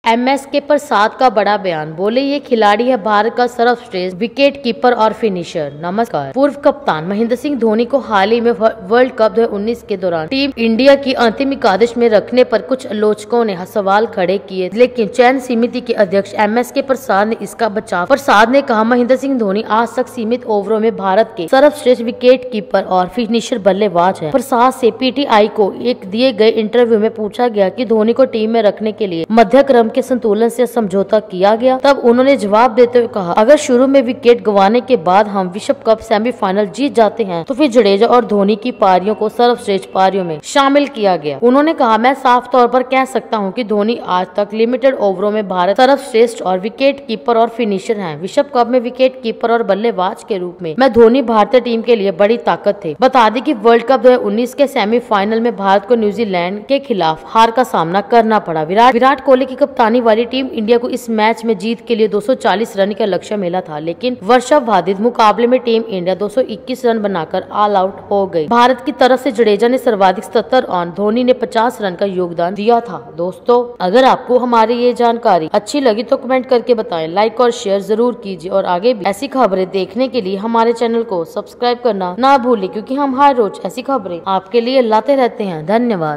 MSK प्रसाद का बड़ा बयान, बोले ये खिलाड़ी है भारत का सर्वश्रेष्ठ विकेट कीपर और फिनिशर। नमस्कार। पूर्व कप्तान महेंद्र सिंह धोनी को हाल ही में वर्ल्ड कप 2019 के दौरान टीम इंडिया की अंतिम एकादश में रखने पर कुछ आलोचकों ने सवाल खड़े किए, लेकिन चयन समिति के अध्यक्ष एमएसके प्रसाद ने इसका बचाव। प्रसाद ने कहा, महेंद्र सिंह धोनी आज तक सीमित ओवरों में भारत के सर्वश्रेष्ठ विकेट कीपर और फिनिशर बल्लेबाज है। प्रसाद से पीटीआई को एक दिए गए इंटरव्यू में पूछा गया कि धोनी को टीम में रखने के लिए मध्य क्रम के संतुलन से समझौता किया गया, तब उन्होंने जवाब देते हुए कहा, अगर शुरू में विकेट गंवाने के बाद हम विश्व कप सेमीफाइनल जीत जाते हैं तो फिर जडेजा और धोनी की पारियों को सर्वश्रेष्ठ पारियों में शामिल किया गया। उन्होंने कहा, मैं साफ तौर पर कह सकता हूं कि धोनी आज तक लिमिटेड ओवरों में भारत सर्वश्रेष्ठ और विकेट कीपर और फिनिशर हैं। विश्व कप में विकेट कीपर और बल्लेबाज के रूप में मैं धोनी भारतीय टीम के लिए बड़ी ताकत थे। बता दें कि वर्ल्ड कप 2019 के सेमीफाइनल में भारत को न्यूजीलैंड के खिलाफ हार का सामना करना पड़ा। विराट कोहली की कप्तानी वाली टीम इंडिया को इस मैच में जीत के लिए 240 रन का लक्ष्य मिला था, लेकिन वर्षाबाधित मुकाबले में टीम इंडिया 221 रन बनाकर ऑल आउट हो गई। भारत की तरफ से जडेजा ने सर्वाधिक 77 और धोनी ने 50 रन का योगदान दिया था। दोस्तों, अगर आपको हमारी ये जानकारी अच्छी लगी तो कमेंट करके बताएं, लाइक और शेयर जरूर कीजिए और आगे भी ऐसी खबरें देखने के लिए हमारे चैनल को सब्सक्राइब करना ना भूलें, क्योंकि हम हर रोज ऐसी खबरें आपके लिए लाते रहते हैं। धन्यवाद।